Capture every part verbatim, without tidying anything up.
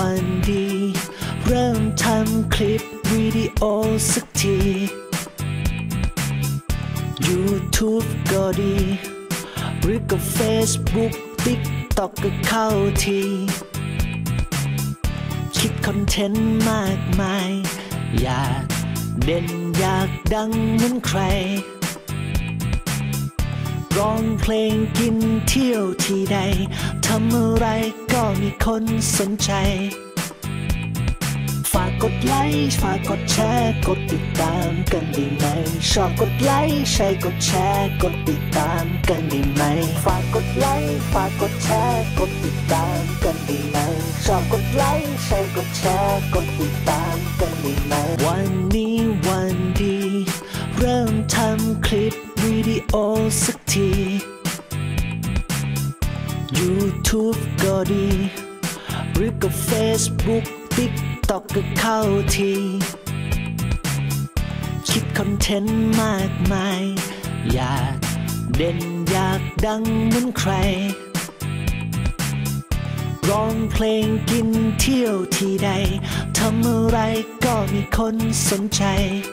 วันดีเริ่มทำคลิปวิดีโอสักที YouTube ก็ดีหรือก็ Facebook TikTok ก็เข้าทีคิดคอนเทนต์มากมายอยากเด่นอยากดังเหมือนใครร้องเพลงกินเที่ยวที่ใดทำอะไรก็มีคนสนใจฝากกดไลค์ฝากกดแชร์กดติดตามกันได้ไหมชอบกดไลค์ใช่กดแชร์กดติดตามกันได้ไหมฝากกดไลค์ฝากกดแชร์กดติดตามกันได้ไหมชอบกดไลค์ใช่กดแชร์กดติดตามกันได้ไหมวันนี้วันดีเริ่มทำคลิปวิดีโอสักที YouTube ก็ดีหรือก็ Facebook TikTok ก็เข้าทีคิดคอนเทนต์มากมายอยากเด่นอยากดังเหมือนใครร้องเพลงกินเที่ยวที่ใดทำอะไรก็มีคนสนใจ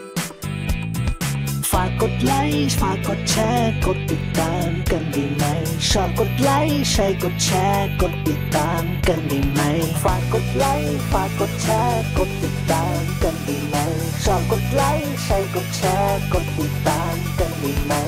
ฝากกดไลค์ฝากกดแชร์กดติดตามกันได้ไหมชอบกดไลค์ใช่กดแชร์กดติดตามกันได้ไหมฝากกดไลค์ฝากกดแชร์กดติดตามกันได้ไหมชอบกดไลค์ใช่กดแชร์กดติดตามกันได้ไหม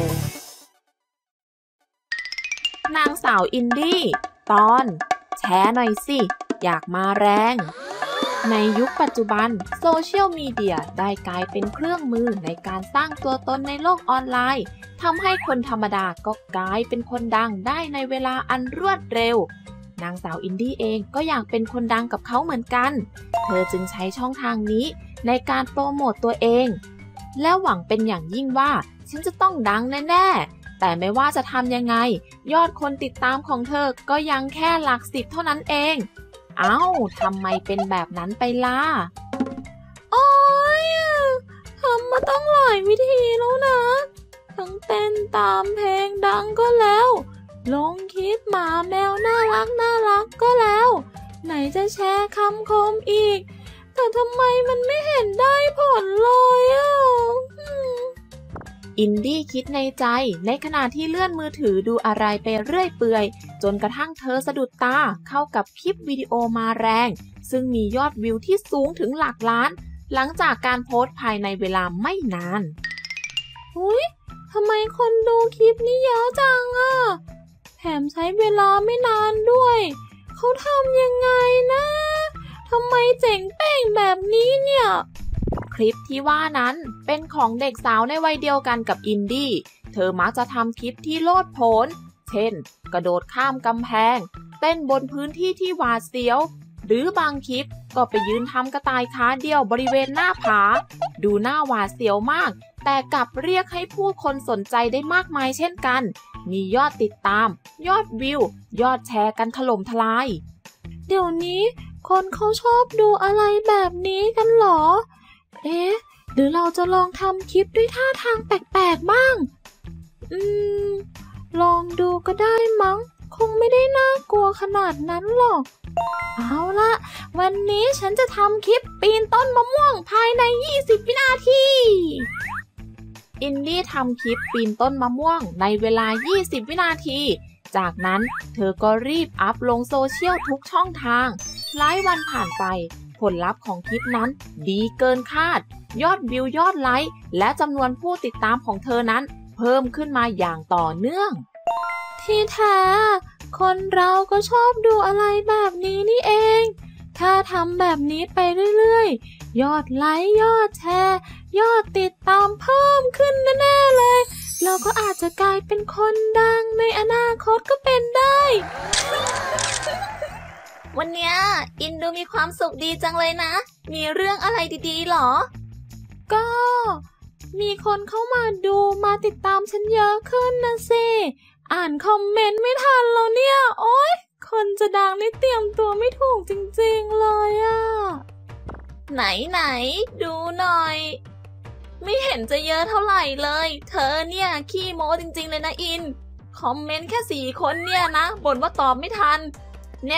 นางสาวอินดี้ตอนแชร์หน่อยสิอยากมาแรงในยุคปัจจุบันโซเชียลมีเดียได้กลายเป็นเครื่องมือในการสร้างตัวตนในโลกออนไลน์ทำให้คนธรรมดาก็กลายเป็นคนดังได้ในเวลาอันรวดเร็วนางสาวอินดี้เองก็อยากเป็นคนดังกับเขาเหมือนกันเธอจึงใช้ช่องทางนี้ในการโปรโมตตัวเองและหวังเป็นอย่างยิ่งว่าฉันจะต้องดังแน่ๆแต่ไม่ว่าจะทำยังไงยอดคนติดตามของเธอก็ยังแค่หลักสิบเท่านั้นเองเอ้าทำไมเป็นแบบนั้นไปล่ะโอ๊ยทำมาตั้งหลายวิธีแล้วนะทั้งเต้นตามเพลงดังก็แล้วลงคลิปหมาแมวน่ารักน่ารักก็แล้วไหนจะแชร์คำคมอีกแต่ทำไมมันไม่เห็นได้ผลเลยอ่ะอินดี้คิดในใจในขณะที่เลื่อนมือถือดูอะไรไปเรื่อยเปื่อยจนกระทั่งเธอสะดุดตาเข้ากับคลิปวิดีโอมาแรงซึ่งมียอดวิวที่สูงถึงหลักล้านหลังจากการโพสต์ภายในเวลาไม่นานอุ๊ยทำไมคนดูคลิปนี้เยอะจังอ่ะแถมใช้เวลาไม่นานด้วยเขาทำยังไงนะทำไมเจ๋งเป้งแบบนี้เนี่ยคลิปที่ว่านั้นเป็นของเด็กสาวในวัยเดียวกันกับอินดี้เธอมักจะทำคลิปที่โลดโผนเช่นกระโดดข้ามกำแพงเต้นบนพื้นที่ที่หวาดเสียวหรือบางคลิปก็ไปยืนทำกระต่ายขาเดียวบริเวณหน้าผาดูหน้าหวาดเสียวมากแต่กลับเรียกให้ผู้คนสนใจได้มากมายเช่นกันมียอดติดตามยอดวิวยอดแชร์กันถล่มทลายเดี๋ยวนี้คนเขาชอบดูอะไรแบบนี้กันหรอเอ๊ะหรือเราจะลองทำคลิปด้วยท่าทางแปลกๆบ้างอืมลองดูก็ได้มั้งคงไม่ได้น่ากลัวขนาดนั้นหรอกเอาล่ะวันนี้ฉันจะทำคลิปปีนต้นมะม่วงภายในยี่สิบวินาทีอินดี้ทำคลิปปีนต้นมะม่วงในเวลายี่สิบวินาทีจากนั้นเธอก็รีบอัพลงโซเชียลทุกช่องทางหลายวันผ่านไปผลลัพธ์ของคลิปนั้นดีเกินคาดยอดวิวยอดไลค์และจำนวนผู้ติดตามของเธอนั้นเพิ่มขึ้นมาอย่างต่อเนื่องที่แท้คนเราก็ชอบดูอะไรแบบนี้นี่เองถ้าทำแบบนี้ไปเรื่อยๆยอดไลค์ยอดแชร์ยอดติดตามเพิ่มขึ้นแน่ๆเลยเราก็อาจจะกลายเป็นคนดังในอนาคตก็เป็นได้วันเนี้ยอินดูมีความสุขดีจังเลยนะมีเรื่องอะไรดีๆหรอก็มีคนเข้ามาดูมาติดตามฉันเยอะขึ้นนะสิอ่านคอมเมนต์ไม่ทันแล้วเนี่ยโอ๊ยคนจะดังนี่เตรียมตัวไม่ถูกจริงๆเลยอะไหนไหนดูหน่อยไม่เห็นจะเยอะเท่าไหร่เลยเธอเนี่ยขี้โม้จริงๆเลยนะอินคอมเมนต์แค่สี่คนเนี่ยนะบ่นว่าตอบไม่ทันแน่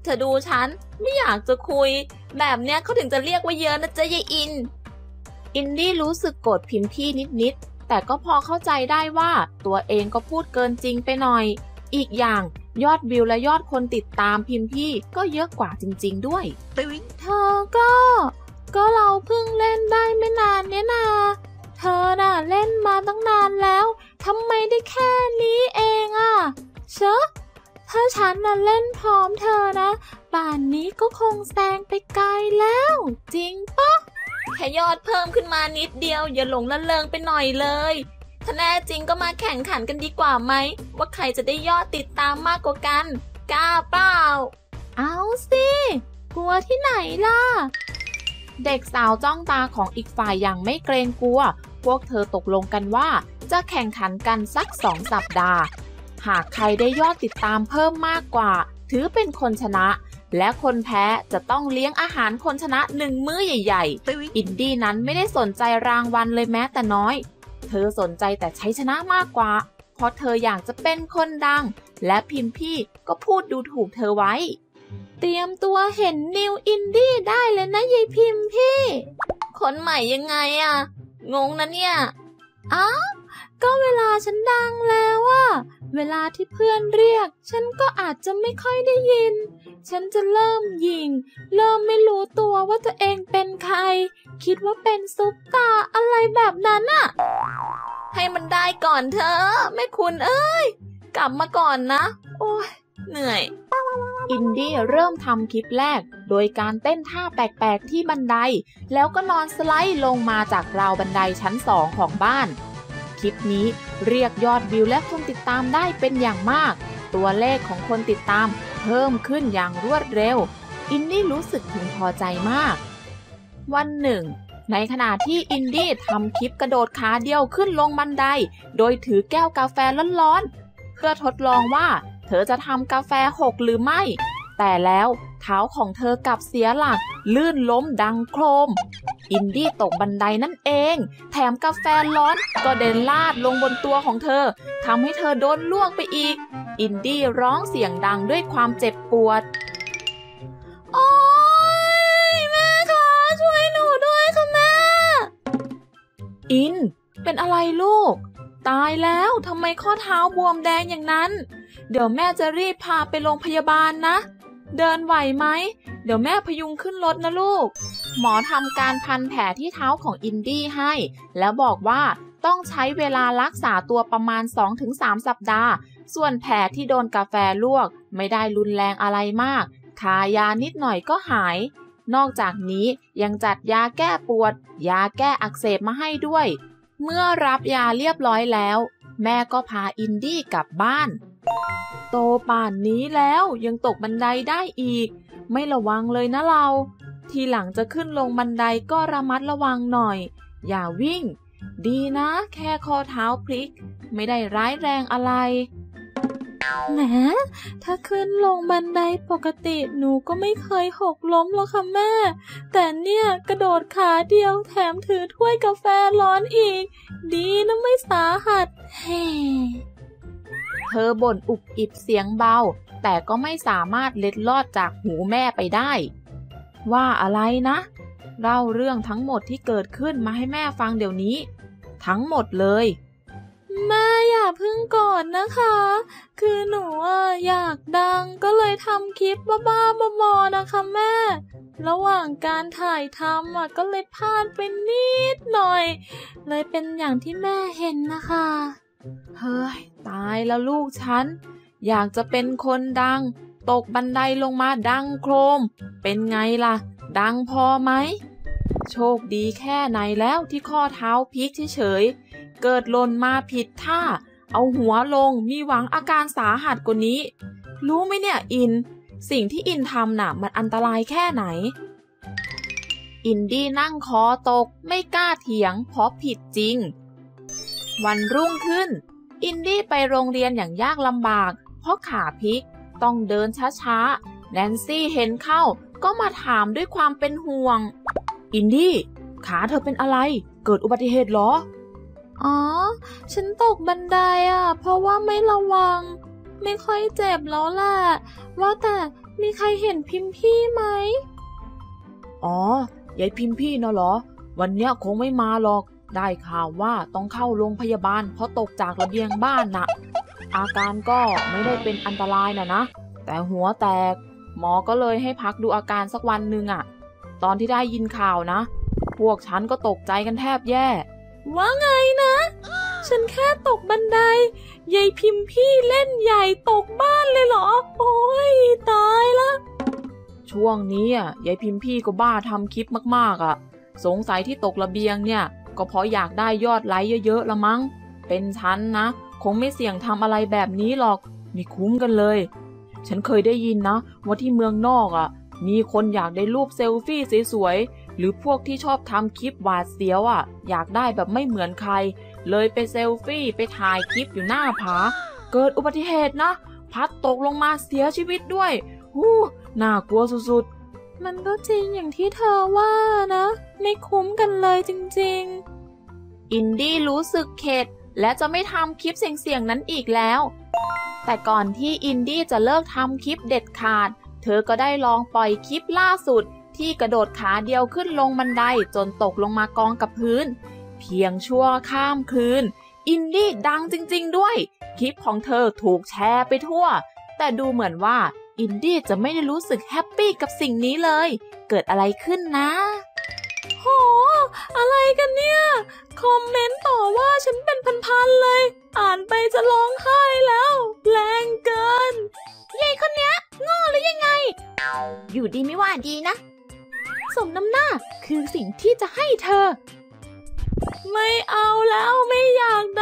เธอดูฉันไม่อยากจะคุยแบบเนี้ยเขาถึงจะเรียกว่าเยอะนะจ๊ะยายอินอินดี้รู้สึกโกรธพิมพี่นิดๆแต่ก็พอเข้าใจได้ว่าตัวเองก็พูดเกินจริงไปหน่อยอีกอย่างยอดวิวและยอดคนติดตามพิมพี่ก็เยอะกว่าจริงๆด้วยเธอก็ก็เราเพิ่งเล่นได้ไม่นานเนี่ยนาเธอน่ะเล่นมาตั้งนานแล้วทำไมได้แค่นี้เองอ่ะเชอะถ้าฉันน่ะเล่นพร้อมเธอนะป่านนี้ก็คงแซงไปไกลแล้วจริงปะแค่ยอดเพิ่มขึ้นมานิดเดียวอย่าหลงละเลงไปหน่อยเลยถ้าแน่จริงก็มาแข่งขันกันดีกว่าไหมว่าใครจะได้ยอดติดตามมากกว่ากันกล้าเปล่าเอาสิกลัวที่ไหนล่ะเด็กสาวจ้องตาของอีกฝ่ายอย่างไม่เกรงกลัวพวกเธอตกลงกันว่าจะแข่งขันกันสักสองสัปดาห์หากใครได้ยอดติดตามเพิ่มมากกว่าถือเป็นคนชนะและคนแพ้จะต้องเลี้ยงอาหารคนชนะหนึ่งมื้อใหญ่ๆอินดี้นั้นไม่ได้สนใจรางวัลเลยแม้แต่น้อยเธอสนใจแต่ชัยชนะมากกว่าเพราะเธออยากจะเป็นคนดังและพิมพี่ก็พูดดูถูกเธอไว้เตรียมตัวเห็นนิวอินดี้ได้เลยนะยายพิมพี่คนใหม่ยังไงอะงงนะเนี่ยอ้าวก็เวลาฉันดังแล้วอะเวลาที่เพื่อนเรียกฉันก็อาจจะไม่ค่อยได้ยินฉันจะเริ่มยิงเริ่มไม่รู้ตัวว่าตัวเองเป็นใครคิดว่าเป็นซุปตาอะไรแบบนั้นอะให้มันได้ก่อนเธอแม่คุณเอ้ยกลับมาก่อนนะโอ้ยเหนื่อยอินดี้เริ่มทำคลิปแรกโดยการเต้นท่าแปลกๆที่บันไดแล้วก็นอนสไลด์ลงมาจากราวบันไดชั้นสองของบ้านคลิปนี้เรียกยอดวิวและคนติดตามได้เป็นอย่างมากตัวเลขของคนติดตามเพิ่มขึ้นอย่างรวดเร็วอินดี้รู้สึกพึงพอใจมากวันหนึ่งในขณะที่อินดี้ทำคลิปกระโดดขาเดียวขึ้นลงบันไดโดยถือแก้วกาแฟร้อนๆเพื่อทดลองว่าเธอจะทำกาแฟหกหรือไม่แต่แล้วเท้าของเธอกลับเสียหลักลื่นล้มดังโครมอินดี้ตกบันไดนั่นเองแถมกาแฟร้อนก็เด่นลาดลงบนตัวของเธอทำให้เธอโดนล่วงไปอีกอินดี้ร้องเสียงดังด้วยความเจ็บปวดโอ๊ยแม่คะช่วยหนูด้วยค่ะแม่อินเป็นอะไรลูกตายแล้วทำไมข้อเท้าบวมแดงอย่างนั้นเดี๋ยวแม่จะรีบพาไปโรงพยาบาลนะเดินไหวไหมเดี๋ยวแม่พยุงขึ้นรถนะลูกหมอทำการพันแผลที่เท้าของอินดี้ให้แล้วบอกว่าต้องใช้เวลารักษาตัวประมาณ สองถึงสาม สัปดาห์ส่วนแผลที่โดนกาแฟลวกไม่ได้รุนแรงอะไรมากทายานิดหน่อยก็หายนอกจากนี้ยังจัดยาแก้ปวดยาแก้อักเสบมาให้ด้วยเมื่อรับยาเรียบร้อยแล้วแม่ก็พาอินดี้กลับบ้านโตป่านนี้แล้วยังตกบันไดได้อีกไม่ระวังเลยนะเราทีหลังจะขึ้นลงบันไดก็ระมัดระวังหน่อยอย่าวิ่งดีนะแค่ข้อเท้าพลิกไม่ได้ร้ายแรงอะไรแหมถ้าขึ้นลงบันไดปกติหนูก็ไม่เคยหกล้มหรอกค่ะแม่แต่เนี่ยกระโดดขาเดียวแถมถือถ้วยกาแฟร้อนอีกดีนะไม่สาหัสเฮ้เธอบ่นอุบอิบเสียงเบาแต่ก็ไม่สามารถเล็ดลอดจากหูแม่ไปได้ว่าอะไรนะเล่าเรื่องทั้งหมดที่เกิดขึ้นมาให้แม่ฟังเดี๋ยวนี้ทั้งหมดเลยแม่อย่าพึ่งก่อนนะคะคือหนูอ่ะอยากดังก็เลยทำคลิปบ้าๆบอๆนะคะแม่ระหว่างการถ่ายทำอ่ะก็เลยพลาดไปนิดหน่อยเลยเป็นอย่างที่แม่เห็นนะคะเฮ้ยตายแล้วลูกฉันอยากจะเป็นคนดังตกบันไดลงมาดังโครมเป็นไงล่ะดังพอไหมโชคดีแค่ไหนแล้วที่ข้อเท้าพลิกเฉยๆเกิดหล่นมาผิดท่าเอาหัวลงมีหวังอาการสาหัสกว่านี้รู้ไหมเนี่ยอินสิ่งที่อินทำน่ะมันอันตรายแค่ไหนอินดี้นั่งคอตกไม่กล้าเถียงเพราะผิดจริงวันรุ่งขึ้นอินดี้ไปโรงเรียนอย่างยากลำบากเพราะขาพลิกต้องเดินช้าๆแนนซี่เห็นเข้าก็มาถามด้วยความเป็นห่วงอินดี้ขาเธอเป็นอะไรเกิดอุบัติเหตุเหรออ๋อฉันตกบันไดอ่ะเพราะว่าไม่ระวังไม่ค่อยเจ็บแล้วแหละว่าแต่มีใครเห็นพิมพี่ไหมอ๋อยายพิมพี่น่ะเหรอวันเนี้ยคงไม่มาหรอกได้ข่าวว่าต้องเข้าโรงพยาบาลเพราะตกจากระเบียงบ้านน่ะอาการก็ไม่ได้เป็นอันตรายน่ะนะแต่หัวแตกหมอก็เลยให้พักดูอาการสักวันหนึ่งอ่ะตอนที่ได้ยินข่าวนะพวกฉันก็ตกใจกันแทบแย่ว่าไงนะฉันแค่ตกบันไดยายพิมพี่เล่นใหญ่ตกบ้านเลยเหรอโอ้ยตายละช่วงนี้อ่ะยายพิมพี่ก็บ้าทำคลิปมากๆอ่ะสงสัยที่ตกระเบียงเนี่ยก็เพราะอยากได้ยอดไลค์เยอะๆละมั้งเป็นฉันนะคงไม่เสี่ยงทำอะไรแบบนี้หรอกไม่คุ้มกันเลยฉันเคยได้ยินนะว่าที่เมืองนอกอ่ะมีคนอยากได้รูปเซลฟี่สวยๆหรือพวกที่ชอบทำคลิปหวาดเสียวอ่ะอยากได้แบบไม่เหมือนใครเลยไปเซลฟี่ไปถ่ายคลิปอยู่หน้าผาเกิดอุบัติเหตุนะพัดตกลงมาเสียชีวิตด้วยฮู้น่ากลัวสุดๆมันก็จริงอย่างที่เธอว่านะไม่คุ้มกันเลยจริงๆอินดี้รู้สึกเข็ดและจะไม่ทำคลิปเสี่ยงๆนั้นอีกแล้วแต่ก่อนที่อินดี้จะเลิกทำคลิปเด็ดขาดเธอก็ได้ลองปล่อยคลิปล่าสุดที่กระโดดขาเดียวขึ้นลงบันไดจนตกลงมากองกับพื้นเพียงชั่วข้ามคืนอินดี้ดังจริงๆด้วยคลิปของเธอถูกแชร์ไปทั่วแต่ดูเหมือนว่าอินดี้จะไม่ได้รู้สึกแฮปปี้กับสิ่งนี้เลยเกิดอะไรขึ้นนะโหอะไรกันเนี่ยคอมเมนต์ต่อว่าฉันเป็นพันๆเลยอ่านไปจะร้องไห้แล้วแรงเกินยายคนเนี้ยโง่หรือยังไงอยู่ดีไม่ว่าดีนะสมน้ำหน้าคือสิ่งที่จะให้เธอไม่เอาแล้วไม่อยาก